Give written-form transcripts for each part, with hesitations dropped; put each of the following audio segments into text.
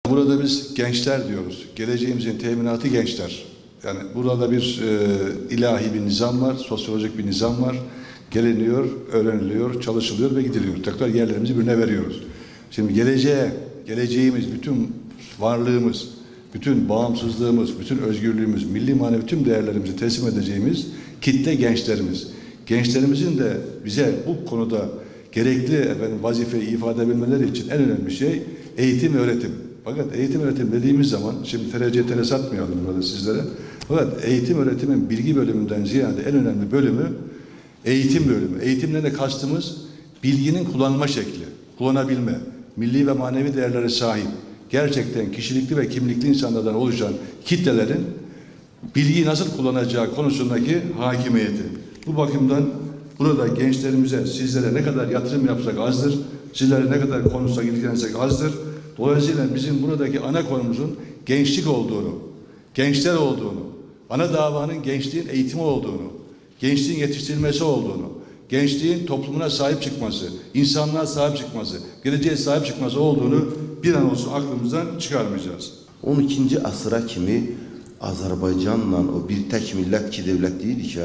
Burada biz gençler diyoruz. Geleceğimizin teminatı gençler. Yani burada bir ilahi bir nizam var, sosyolojik bir nizam var. Geliniyor, öğreniliyor, çalışılıyor ve gidiliyor. Tekrar yerlerimizi birbirine veriyoruz. Şimdi geleceğimiz, bütün varlığımız, bütün bağımsızlığımız, bütün özgürlüğümüz, milli manevi tüm değerlerimizi teslim edeceğimiz kitle gençlerimiz. Gençlerimizin de bize bu konuda gerekli vazifeyi ifade edebilmeleri için en önemli şey eğitim ve öğretim. Fakat eğitim öğretim dediğimiz zaman, şimdi TRC satmayalım burada sizlere. Fakat eğitim öğretimin bilgi bölümünden ziyade en önemli bölümü eğitim bölümü. Eğitimden de kastımız bilginin kullanılma şekli, kullanabilme, milli ve manevi değerlere sahip, gerçekten kişilikli ve kimlikli insanlardan oluşan kitlelerin bilgiyi nasıl kullanacağı konusundaki hakimiyeti. Bu bakımdan burada gençlerimize, sizlere ne kadar yatırım yapsak azdır, sizlere ne kadar konuşsak, ilgilensek azdır. Dolayısıyla bizim buradaki ana konumuzun gençlik olduğunu, gençler olduğunu, ana davanın gençliğin eğitimi olduğunu, gençliğin yetiştirilmesi olduğunu, gençliğin toplumuna sahip çıkması, insanlığa sahip çıkması, geleceğe sahip çıkması olduğunu bir an olsun aklımızdan çıkarmayacağız. 12. asıra kimi Azərbaycanla o bir tek millet iki devlet değildi ki,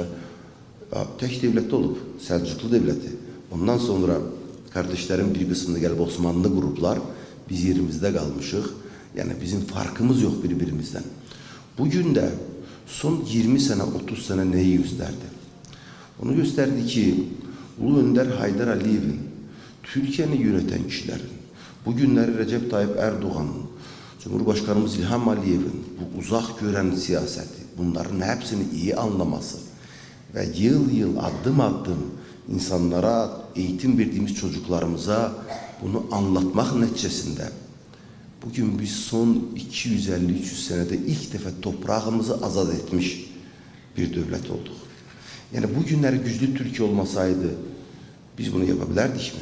tek devletli olup Selçuklu devleti. Ondan sonra kardeşlerin bir kısmını gelip Osmanlı gruplar, biz yerimizde kalmışıq. Yani bizim farkımız yok birbirimizden. Bugün de son 20 sene, 30 sene neyi gösterdi? Onu gösterdi ki Ulu Önder Haydar Aliyev'in, Türkiye'ni yöneten kişilerin, bugünleri Recep Tayyip Erdoğan'ın, Cumhurbaşkanımız İlham Aliyev'in bu uzak gören siyaseti, bunların hepsini iyi anlaması ve yıl yıl adım adım insanlara, eğitim verdiğimiz çocuklarımıza bunu anlatmak neticesinde bugün biz son 250-300 senede ilk defa toprağımızı azat etmiş bir devlet olduk. Yani bugünleri güçlü Türkiye olmasaydı biz bunu yapabilirdik mi?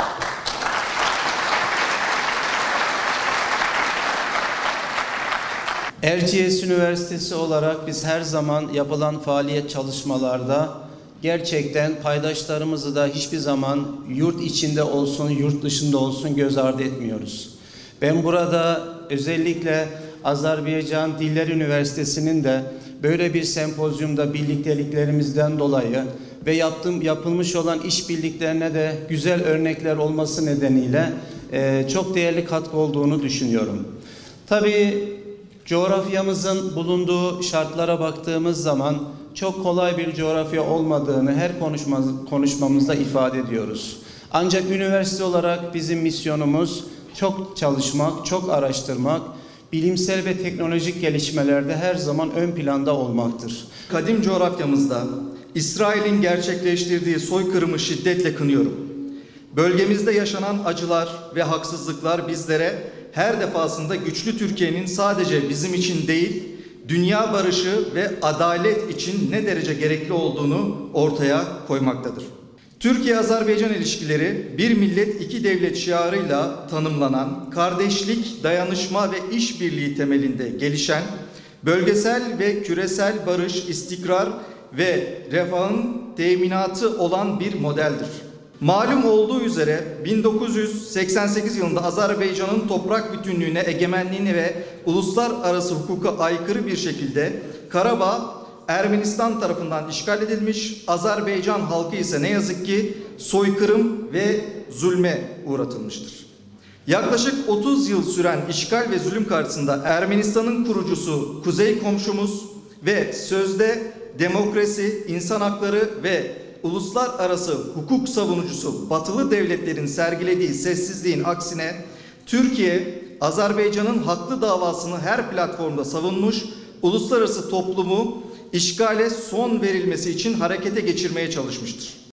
Erciyes Üniversitesi olarak biz her zaman yapılan faaliyet çalışmalarda gerçekten paydaşlarımızı da hiçbir zaman yurt içinde olsun, yurt dışında olsun göz ardı etmiyoruz. Ben burada özellikle Azerbaycan Diller Üniversitesi'nin de böyle bir sempozyumda birlikteliklerimizden dolayı ve yapılmış olan işbirliklerine de güzel örnekler olması nedeniyle çok değerli katkı olduğunu düşünüyorum. Tabii coğrafyamızın bulunduğu şartlara baktığımız zaman çok kolay bir coğrafya olmadığını her konuşmamızda ifade ediyoruz. Ancak üniversite olarak bizim misyonumuz çok çalışmak, çok araştırmak, bilimsel ve teknolojik gelişmelerde her zaman ön planda olmaktır. Kadim coğrafyamızda İsrail'in gerçekleştirdiği soykırımı şiddetle kınıyorum. Bölgemizde yaşanan acılar ve haksızlıklar bizlere her defasında güçlü Türkiye'nin sadece bizim için değil, dünya barışı ve adalet için ne derece gerekli olduğunu ortaya koymaktadır. Türkiye-Azerbaycan ilişkileri bir millet iki devlet şiarıyla tanımlanan kardeşlik, dayanışma ve işbirliği temelinde gelişen bölgesel ve küresel barış, istikrar ve refahın teminatı olan bir modeldir. Malum olduğu üzere 1988 yılında Azerbaycan'ın toprak bütünlüğüne, egemenliğine ve uluslararası hukuka aykırı bir şekilde Karabağ Ermenistan tarafından işgal edilmiş, Azerbaycan halkı ise ne yazık ki soykırım ve zulme uğratılmıştır. Yaklaşık 30 yıl süren işgal ve zulüm karşısında Ermenistan'ın kurucusu kuzey komşumuz ve sözde demokrasi, insan hakları ve uluslararası hukuk savunucusu batılı devletlerin sergilediği sessizliğin aksine Türkiye, Azerbaycan'ın haklı davasını her platformda savunmuş, uluslararası toplumu işgale son verilmesi için harekete geçirmeye çalışmıştır.